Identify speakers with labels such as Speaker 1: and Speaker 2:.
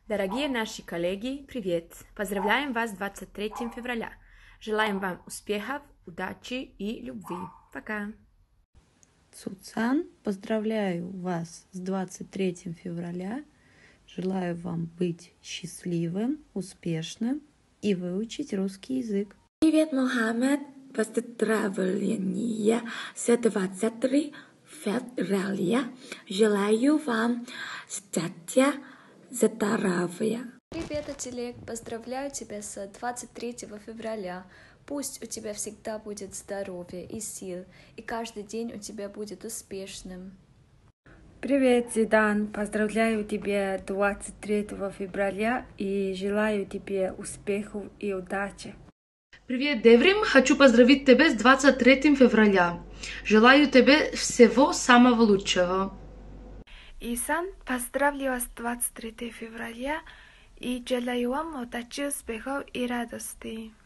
Speaker 1: Дорогие наши коллеги, привет! Поздравляем вас с 23 февраля. Желаем вам успехов, удачи и любви. Пока!
Speaker 2: Цуцан, поздравляю вас с 23 февраля. Желаю вам быть счастливым, успешным и выучить русский язык.
Speaker 3: Привет, Мухаммед! Поздравления с 23 февраля. Желаю вам счастья, здоровья.
Speaker 4: Привет, Атилек! Поздравляю тебя с 23 февраля. Пусть у тебя всегда будет здоровье и сил, и каждый день у тебя будет успешным.
Speaker 5: Привет, Зидан! Поздравляю тебя 23 февраля и желаю тебе успехов и удачи.
Speaker 6: Привет, Деврим! Хочу поздравить тебя с 23 февраля. Желаю тебе всего самого лучшего.
Speaker 7: Исан, поздравляю вас с 23 февраля и желаю вам удачи, успехов и радости.